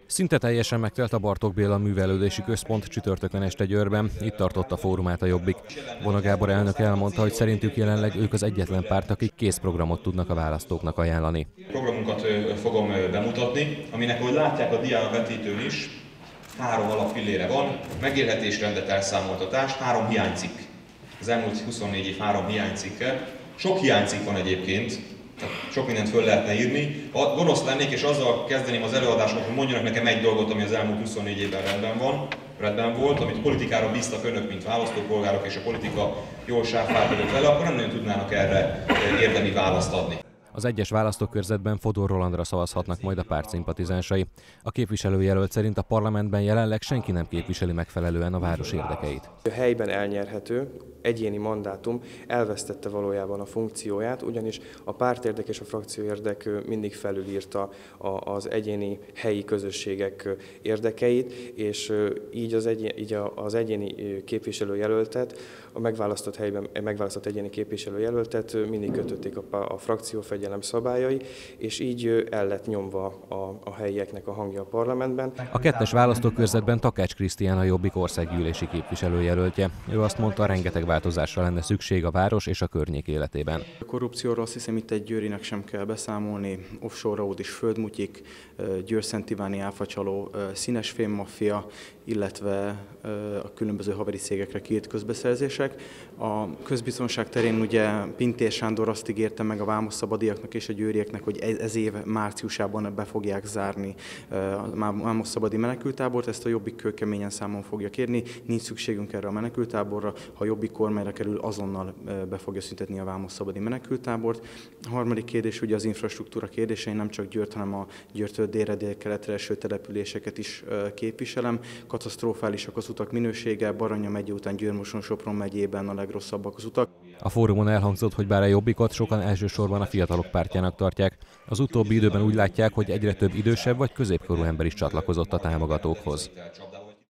Szinte teljesen megtelt a Bartók Béla Művelődési Központ csütörtökön este Győrben, itt tartotta fórumát a Jobbik. Vona Gábor elnök elmondta, hogy szerintük jelenleg ők az egyetlen párt, akik kész programot tudnak a választóknak ajánlani. Programunkat fogom bemutatni, aminek, ahogy látják a dián a vetítőn is, 3 alappillére van: megélhetés, rendet, elszámoltatás, 3 hiánycikk. Az elmúlt 24 év 3 hiánycikke. Sok hiánycikk van egyébként, sok mindent föl lehetne írni. Gonosz lennék, és azzal kezdeném az előadásomat, hogy mondjanak nekem egy dolgot, ami az elmúlt 24 évben rendben volt, amit politikára bíztak önök, mint választópolgárok, és a politika jól sáfárkodott vele, akkor nem nagyon tudnának erre érdemi választ adni. Az egyes választókörzetben Fodor Rolandra szavazhatnak majd a párt szimpatizánsai. A képviselőjelölt szerint a parlamentben jelenleg senki nem képviseli megfelelően a város érdekeit. A helyben elnyerhető egyéni mandátum elvesztette valójában a funkcióját, ugyanis a pártérdek és a frakcióérdek mindig felülírta az egyéni helyi közösségek érdekeit, és így az egyéni képviselőjelöltet, a megválasztott egyéni képviselőjelöltet mindig kötötték a frakciófegyelem szabályai, és így el lett nyomva a helyieknek a hangja a parlamentben. A 2. választókörzetben Takács Krisztián a Jobbik országgyűlési képviselőjelöltje. Ő azt mondta, rengeteg változásra lenne szükség a város és a környék életében. A korrupcióról azt hiszem, itt egy győrinek sem kell beszámolni. Offshore road is földmutyik, Győr-Szent Iváni áfacsaló, színes fémmaffia, illetve a különböző haveri cégekre kiírt közbeszerzések. A közbiztonság terén ugye Pintér Sándor azt ígérte meg a vámosszabadiaknak és a győrieknek, hogy ez év márciusában be fogják zárni a vámosszabadi menekültábort. Ezt a Jobbik kőkeményen számon fogja kérni. Nincs szükségünk erre a menekültáborra. Ha a Jobbik kormányra kerül, azonnal be fogja szüntetni a vámosszabadi menekültábort. A harmadik kérdés ugye az infrastruktúra kérdése. Én nem csak Győrt, hanem a Győrtől délre, délkeletre eső településeket is képviselem. Katasztrofálisak az utak minősége, Baranya megye után Győr-Moson-Sopron megyében a legrosszabbak az utak. A fórumon elhangzott, hogy bár a Jobbikot sokan elsősorban a fiatalok pártjának tartják, az utóbbi időben úgy látják, hogy egyre több idősebb vagy középkorú ember is csatlakozott a támogatókhoz.